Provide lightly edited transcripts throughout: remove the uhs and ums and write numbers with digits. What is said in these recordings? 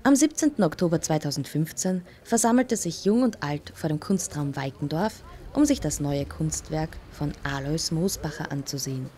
Am 17. Oktober 2015 versammelte sich Jung und Alt vor dem Kunstraum Walkendorf, um sich das neue Kunstwerk von Alois Mosbacher anzusehen.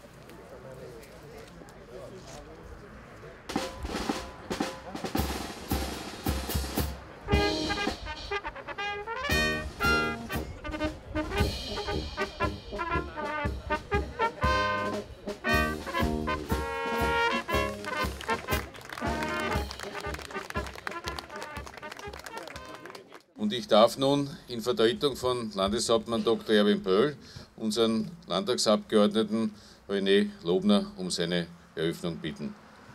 Und ich darf nun in Vertretung von Landeshauptmann Dr. Erwin Böll unseren Landtagsabgeordneten René Lobner um seine Eröffnung bitten.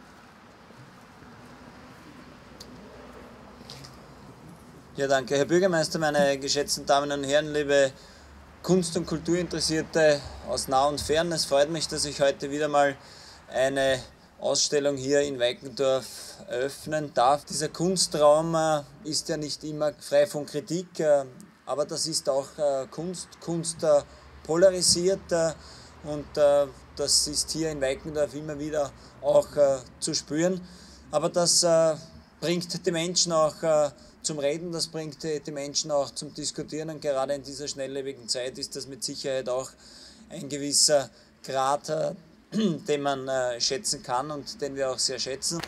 Ja, danke, Herr Bürgermeister, meine geschätzten Damen und Herren, liebe Kunst- und Kulturinteressierte aus nah und fern. Es freut mich, dass ich heute wieder mal eine Ausstellung hier in Walkendorf eröffnen darf. Dieser Kunstraum ist ja nicht immer frei von Kritik, aber das ist auch Kunst. Kunst polarisiert und das ist hier in Walkendorf immer wieder auch zu spüren. Aber das bringt die Menschen auch zum Reden, das bringt die Menschen auch zum Diskutieren, und gerade in dieser schnelllebigen Zeit ist das mit Sicherheit auch ein gewisser Grad, den man schätzen kann und den wir auch sehr schätzen.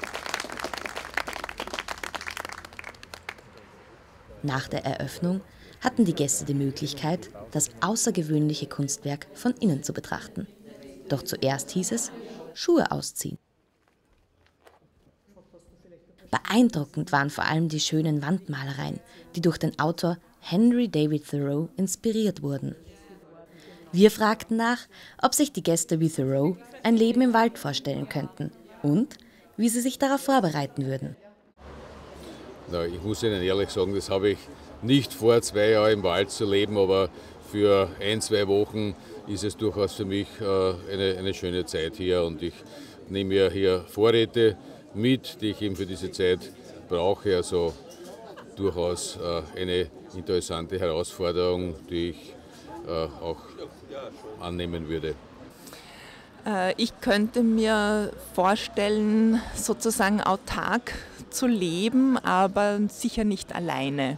Nach der Eröffnung hatten die Gäste die Möglichkeit, das außergewöhnliche Kunstwerk von innen zu betrachten. Doch zuerst hieß es, Schuhe ausziehen. Beeindruckend waren vor allem die schönen Wandmalereien, die durch den Autor Henry David Thoreau inspiriert wurden. Wir fragten nach, ob sich die Gäste wie Thoreau ein Leben im Wald vorstellen könnten und wie sie sich darauf vorbereiten würden. Na, ich muss Ihnen ehrlich sagen, das habe ich nicht vor, 2 Jahre im Wald zu leben, aber für 1-2 Wochen ist es durchaus für mich eine schöne Zeit hier, und ich nehme mir hier Vorräte mit, die ich eben für diese Zeit brauche. Also durchaus eine interessante Herausforderung, die ich auch annehmen würde. Ich könnte mir vorstellen, sozusagen autark zu leben, aber sicher nicht alleine.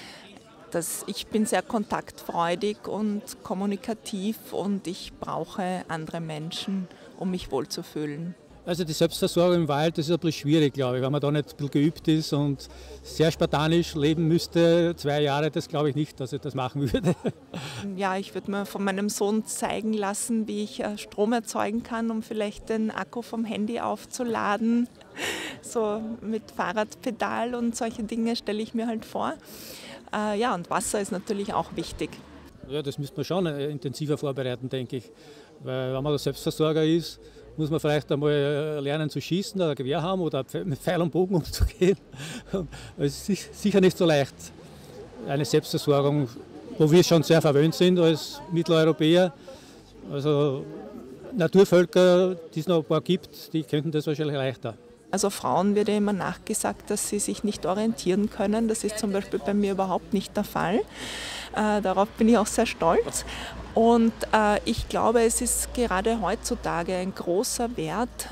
Ich bin sehr kontaktfreudig und kommunikativ und ich brauche andere Menschen, um mich wohlzufühlen. Also die Selbstversorgung im Wald, das ist ein bisschen schwierig, glaube ich, wenn man da nicht ein bisschen geübt ist und sehr spartanisch leben müsste. 2 Jahre, das glaube ich nicht, dass ich das machen würde. Ja, ich würde mir von meinem Sohn zeigen lassen, wie ich Strom erzeugen kann, um vielleicht den Akku vom Handy aufzuladen. So mit Fahrradpedal und solche Dinge stelle ich mir halt vor. Ja, und Wasser ist natürlich auch wichtig. Ja, das müsste man schon intensiver vorbereiten, denke ich. Weil wenn man der Selbstversorger ist, muss man vielleicht einmal lernen zu schießen oder ein Gewehr haben oder mit Pfeil und Bogen umzugehen. Es ist sicher nicht so leicht, eine Selbstversorgung, wo wir schon sehr verwöhnt sind als Mitteleuropäer. Also Naturvölker, die es noch ein paar gibt, die könnten das wahrscheinlich leichter. Also Frauen wird ja immer nachgesagt, dass sie sich nicht orientieren können. Das ist zum Beispiel bei mir überhaupt nicht der Fall. Darauf bin ich auch sehr stolz. Und ich glaube, es ist gerade heutzutage ein großer Wert,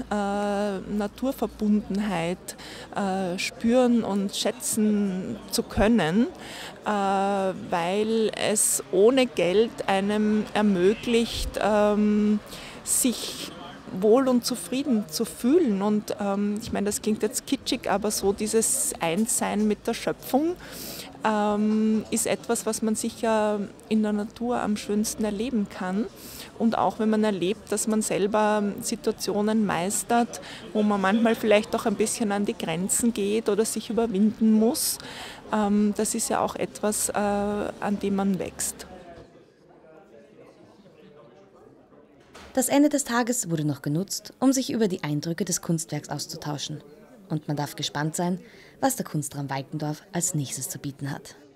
Naturverbundenheit spüren und schätzen zu können, weil es ohne Geld einem ermöglicht, sich wohl und zufrieden zu fühlen. Und ich meine, das klingt jetzt kitschig, aber so dieses Einssein mit der Schöpfung ist etwas, was man sicher in der Natur am schönsten erleben kann. Und auch wenn man erlebt, dass man selber Situationen meistert, wo man manchmal vielleicht auch ein bisschen an die Grenzen geht oder sich überwinden muss, das ist ja auch etwas, an dem man wächst. Das Ende des Tages wurde noch genutzt, um sich über die Eindrücke des Kunstwerks auszutauschen. Und man darf gespannt sein, was der Kunstraum Walkendorf als nächstes zu bieten hat.